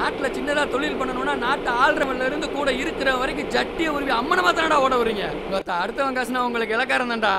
நாட்டில் சின்னதாக தொழில் பண்ணணும்னா நாட்டை ஆள்றவன்ல இருந்து கூட இருக்கிற வரைக்கும் ஜட்டியை உருவி அம்மனமா தானடா ஓட வரீங்க. அடுத்தவன் காசுனா உங்களுக்கு இலக்காரம் தான்டா.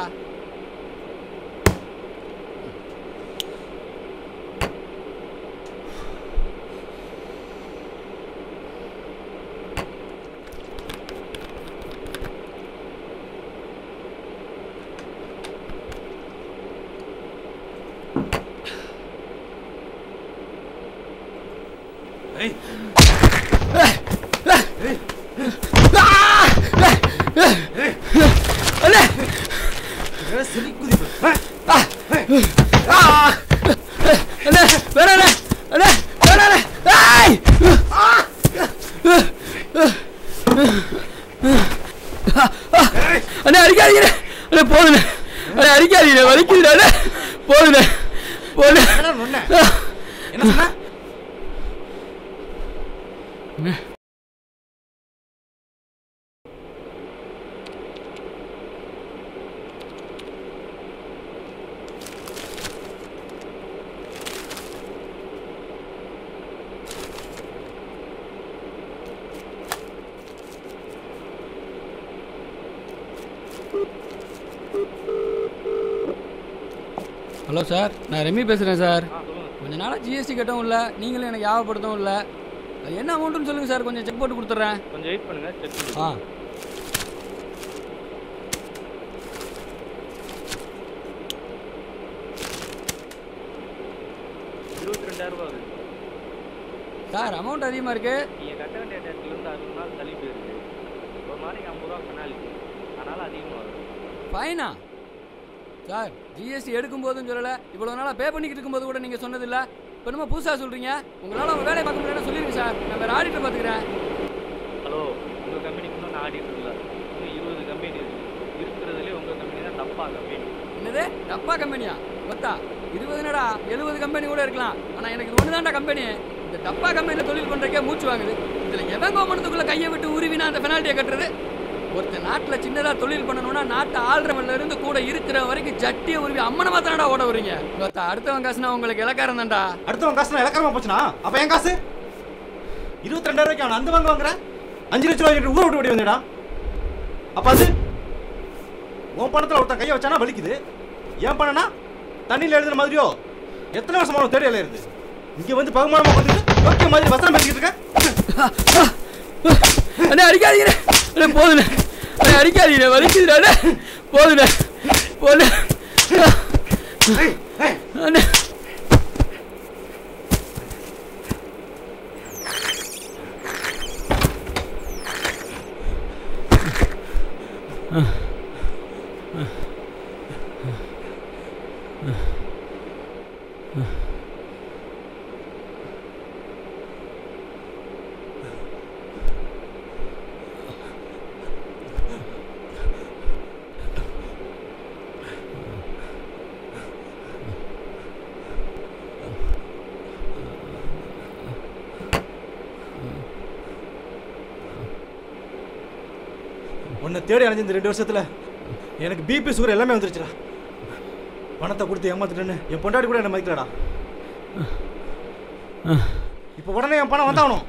அடிக்காதீங்க வலிக்குது போதுண்ணே போது என்ன சொன்ன? ஹலோ சார், நான் ரெமி பேசுகிறேன் சார். கொஞ்ச நாளாக ஜிஎஸ்டி கட்டவும் இல்லை, நீங்களும் எனக்கு ஞாபகப்படுத்தவும் இல்லை. அது என்ன அமௌண்ட்டுன்னு சொல்லுங்கள் சார், கொஞ்சம் செக் போட்டு கொடுத்துட்றேன். கொஞ்சம் வெயிட் பண்ணுங்கள், செக் பண்ணி. 22,000 ரூபா வருது சார். அமௌண்ட் அதிகமாக இருக்குது. நீங்கள் கட்ட வேண்டிய டேட்லேருந்து 60 நாள் தள்ளி போயிருக்கு. ஒரு நாளைக்கு 50 ரூபா பெனால்ட்டி, அதனால் அதிகமாக வருது. ஃபைனா சார்? ஜிஎஸ்டி எடுக்கும்போதுன்னு சொல்லலை, இவ்வளோ நாளாக பே பண்ணிக்கிட்டு இருக்கும்போது கூட நீங்கள் சொன்னதில்லை. இப்போ நம்ம புதுசாக சொல்கிறீங்க. உங்களால் உங்கள் வேலையை பார்க்க முடியாது சொல்லிடுங்க சார், நான் வேறு ஆடிட்டர் பார்த்துக்கிறேன். ஹலோ, உங்கள் கம்பெனிக்கு இன்னும் நான் ஆடிட்டர் இல்லை, இன்னும் 20 கம்பெனி இருக்குது. இருக்கிறதுலே உங்கள் கம்பெனி தான் டப்பா கம்பெனி. என்னது டப்பா கம்பெனியா? மொத்தா 20 70 கம்பெனி கூட இருக்கலாம். ஆனால் எனக்கு இது ஒன்று தான்டா கம்பெனி. இந்த டப்பா கம்பெனியில் தொழில் பண்ணுறக்கே மூச்சு வாங்குது. இதில் எவன் கவர்மெண்ட்டுக்குள்ளே கையை விட்டு உருவினா அந்த பெனால்ட்டியை கட்டுறது? ஒருத்தர் நாட்டில் சின்னதாக தொழில் பண்ணணும்னா நாட்டை ஆள்றவன்ல இருந்து கூட இருக்கிற வரைக்கும் ஜட்டியை உருவி அம்மனமா தானடா ஓட வரீங்க. அடுத்தவன் காசுனா உங்களுக்கு இலக்காரம் தான்டா. அடுத்தவன் காசுனா இலக்காரமா போச்சுனா அப்ப என் காசு 22,000 ரூபாய்க்கு அவன் அந்த வாங்க வாங்குறேன். 5 லட்சம் ரூபாய்க்கு ஊரை விட்டு ஓடி வந்தேடா. அப்ப அது உன் பணத்தில் ஒருத்தன் கையை வச்சானா வலிக்குது. ஏன் பண்ணனா தண்ணியில் எழுதுன மாதிரியோ எத்தனை வருஷமான தேடி எழுது. இங்கே வந்து பகுமானமாக கொடுத்துட்டு யோக்கிய மாதிரி வசனம் பேசிக்கிட்டு இருக்க. அடிக்காதீங்க போதுண்ணே, அடிக்காதீங்க வலிக்குதுடா. போதுண்ணே போது. உன்னை தேடி அடைஞ்ச இந்த 2 வருஷத்துல எனக்கு பிபி சுகர் எல்லாமே வந்துருச்சுடா. பணத்தை கொடுத்து ஏமாத்துட்டேன்னு என் பொண்டாடி கூட என்ன மதிக்கலடா. இப்போ உடனே என் பணம் வந்தாகணும்.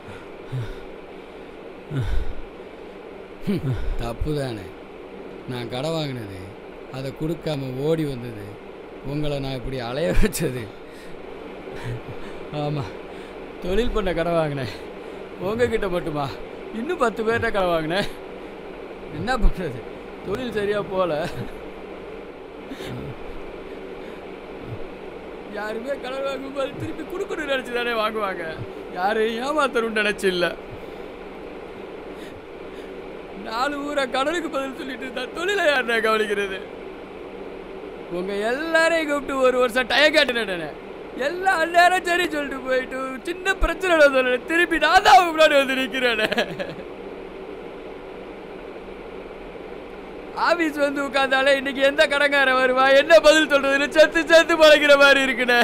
தப்பு தானே, நான் கடை வாங்கினது, அதை கொடுக்காம ஓடி வந்தது, உங்களை நான் இப்படி அலைய வச்சது. ஆமாம், தொழில் பண்ண கடை வாங்கினேன். உங்ககிட்ட மட்டுமா, இன்னும் 10 பேர்கிட்ட கடை வாங்கினேன். என்ன பண்ணுறது, தொழில் சரியாக போகல. யாருமே கடன் வாங்கும்போது திருப்பி கொடுக்கணும்னு நினச்சி தானே வாங்குவாங்க. யாரையும் ஏமாத்தணும்னு நினச்சி இல்லை. 4 ஊரை கடனுக்கு பதில் சொல்லிட்டு இருந்தா தொழிலை யாருன்னா கவனிக்கிறது? உங்கள் எல்லாரையும் கூப்பிட்டு 1 வருஷம் டயம் கேட்டுனேன். எல்லா நேரம் சரி சொல்லிட்டு போயிட்டு சின்ன பிரச்சனை சொல்ல திருப்பி நான் தான் முன்னாடி வந்து நிற்கிறேன். ஆபீஸ் வந்து உட்காந்தாலே இன்னைக்கு எந்த கடங்காரன் வருவா, என்ன பதில் சொல்றதுன்னு செத்து பழகிற மாதிரி இருக்குண்ணே.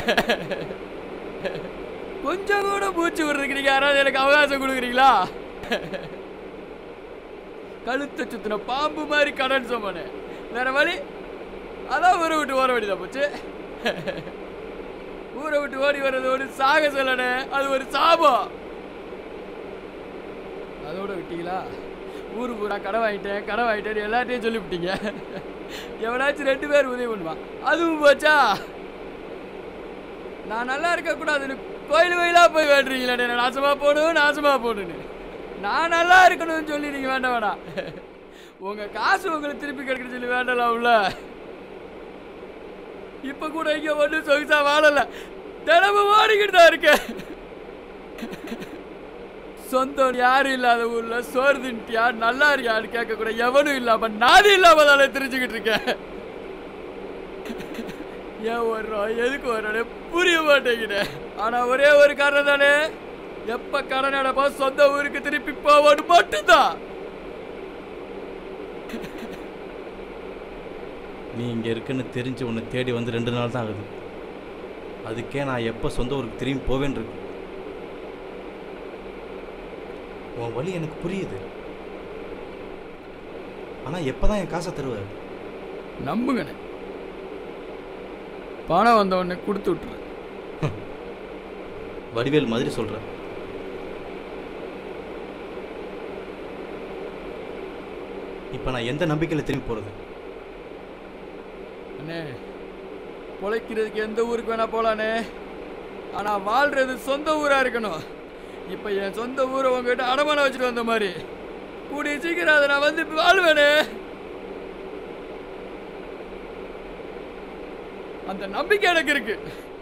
கொஞ்சம் கூட மூச்சு விடுறதுக்கு நீங்க யாராவது எனக்கு அவகாசம் கொடுக்குறீங்களா? கழுத்தை சுத்தின பாம்பு மாதிரி கடன் சொன்னே, வேற வழி. அதான் ஊரை விட்டு ஓட வேண்டியதான் போச்சு. ஊரை விட்டு ஓடி வர்றது ஒரு சாக சொல்லணே, அது ஒரு சாபம். அதோட விட்டீங்களா? ஊரு பூரா கடை வாங்கிட்டேன் எல்லாத்தையும் சொல்லிவிட்டீங்க. எவனாச்சும் 2 பேர் உதவி பண்ணுவான், அதுவும் போச்சா? நான் நல்லா இருக்கக்கூடாதுன்னு கோயிலா போய் வேண்டுறீங்களே, நாசமா போடுன்னு. நான் நல்லா இருக்கணும்னு சொல்லி நீங்க வேண்டாம். உங்க காசு உங்களுக்கு திருப்பி கிடைக்கிற சொல்லி வேண்டலாம்ல. இப்ப கூட இங்க ஒன்றும் சொகுசா வாழல, தினமும் ஓடிக்கிட்டு தான் இருக்க. சொந்தம் யாரும் இல்லாத ஊர்ல சோறு தின்ட்டியா நல்லா இருக்கியான்னு கேட்க கூட எவனும் இல்லாம நானும் இல்லாம தானே தெரிஞ்சுக்கிட்டு இருக்கேன். ஏன் வர்றோம் எதுக்கு வர்றோம் புரிய மாட்டேங்கிறேன். ஆனா ஒரே ஒரு காரணம் தானே, எப்ப கடன் அடைப்பா சொந்த ஊருக்கு திருப்பி போவோன்னு மட்டும்தான். நீ இங்க இருக்குன்னு தெரிஞ்சு உன்னை தேடி வந்து 2 நாள் தான் ஆகுது. அதுக்கே நான் எப்ப சொந்த ஊருக்கு திரும்பி போவேன்னு இருக்கு. உன் வழி எனக்கு புரியுது. ஆனா எப்பதான் என் காசை தருவ? நம்புங்கண்ணே, பணம் வந்த உடனே கொடுத்து விட்டுரு. வடிவேல் மாதிரி சொல்ற. இப்ப நான் எந்த நம்பிக்கையில திரும்பி போறது? அண்ணே, பொழைக்கிறதுக்கு எந்த ஊருக்கு வேணா போலானே, ஆனா வாழ்றது சொந்த ஊரா இருக்கணும். இப்ப என் சொந்த ஊரை உங்ககிட்ட அடமானம் வச்சுட்டு வந்த மாதிரி கூடிய சீக்கிரம் அதை நான் வந்து வாழ்வேனே. அந்த நம்பிக்கை எனக்கு இருக்கு.